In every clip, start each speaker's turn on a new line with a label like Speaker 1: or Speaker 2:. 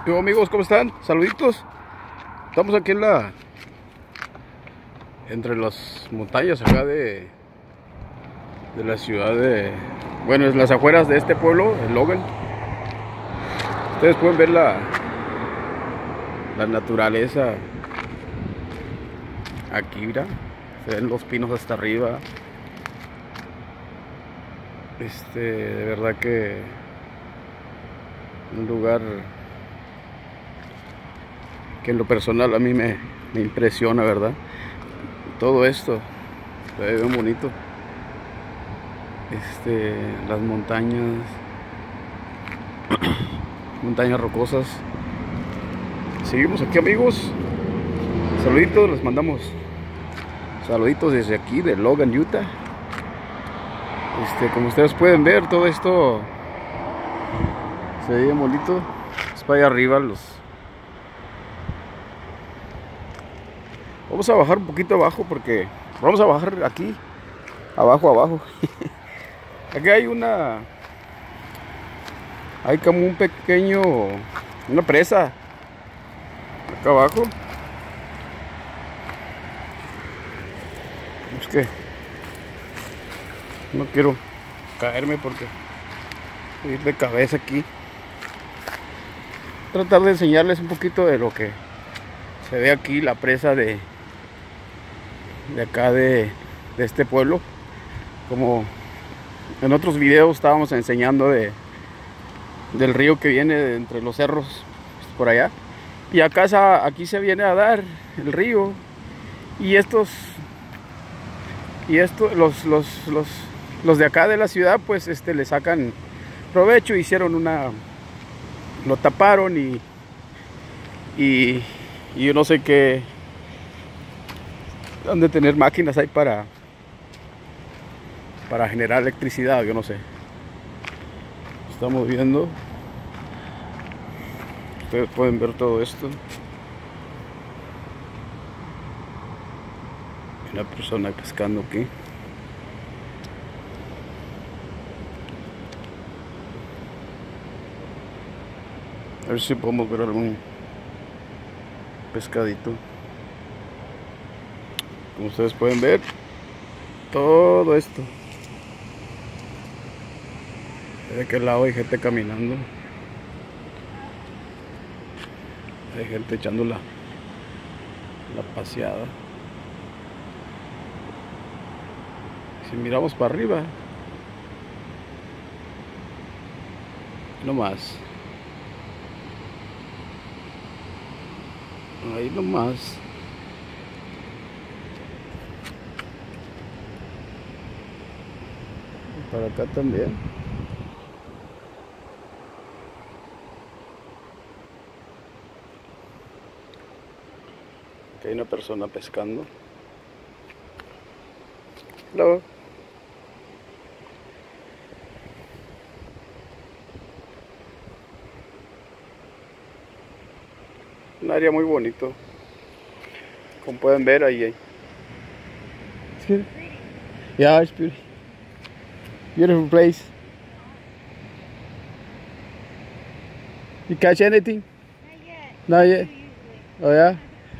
Speaker 1: Yo, amigos, ¿cómo están? Saluditos. Estamos aquí entre las montañas acá de la ciudad de, bueno, es las afueras de este pueblo, el Logan. Ustedes pueden ver la naturaleza aquí, mira. Se ven los pinos hasta arriba. De verdad que un lugar que en lo personal a mí me impresiona, ¿verdad? Todo esto se ve bien bonito. Las montañas montañas rocosas. Seguimos aquí, amigos. Saluditos, les mandamos saluditos desde aquí de Logan, Utah. Como ustedes pueden ver, todo esto se ve bien bonito. Es para allá arriba vamos a bajar un poquito abajo porque vamos a bajar aquí abajo. Aquí hay como una presa acá abajo. Es que no quiero caerme porque voy a ir de cabeza aquí. Tratar de enseñarles un poquito de lo que se ve aquí, la presa de acá de este pueblo. Como en otros videos estábamos enseñando del río que viene de entre los cerros por allá, y aquí se viene a dar el río, y los de acá de la ciudad pues le sacan provecho. Hicieron lo taparon y yo no sé qué han de tener máquinas ahí para generar electricidad, yo no sé. Estamos viendo, ustedes pueden ver todo esto. Una persona pescando aquí. A ver si podemos ver algún pescadito. Como ustedes pueden ver, todo esto. De aquel lado hay gente caminando. Hay gente echando la paseada. Si miramos para arriba, nomás. Ahí nomás. Y para acá también. Aquí hay una persona pescando. Hello. Un área muy bonito. Como pueden ver ahí. It's good. Yeah, it's beautiful. Beautiful place. You catch anything?
Speaker 2: Not yet.
Speaker 1: Not yet. Oh yeah.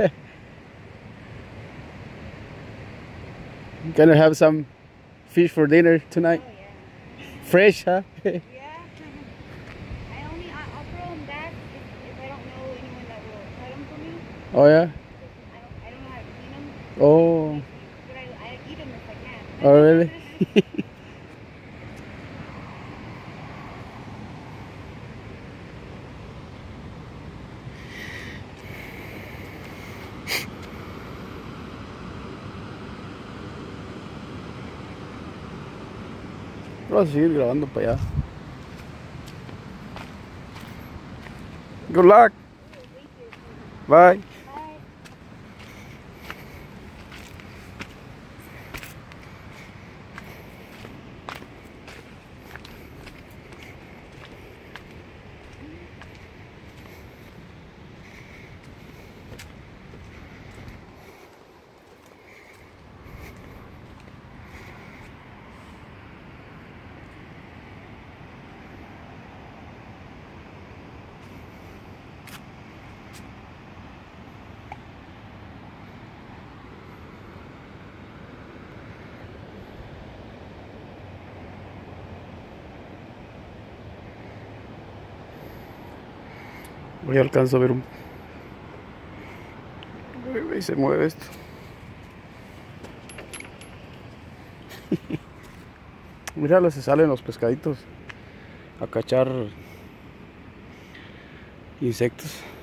Speaker 1: Gonna have some fish for dinner tonight.
Speaker 2: Oh yeah.
Speaker 1: Fresh, huh?
Speaker 2: Yeah. I'll throw them back if I don't know anyone that will cut them for me.
Speaker 1: Oh yeah.
Speaker 2: I don't know how to clean them.
Speaker 1: Oh.
Speaker 2: But I eat them if I can.
Speaker 1: Oh really? Vamos a seguir grabando para allá. Good luck. Bye.
Speaker 2: Bye.
Speaker 1: Hoy alcanzo a ver un... Y se mueve esto. Míralo, se salen los pescaditos a cachar insectos.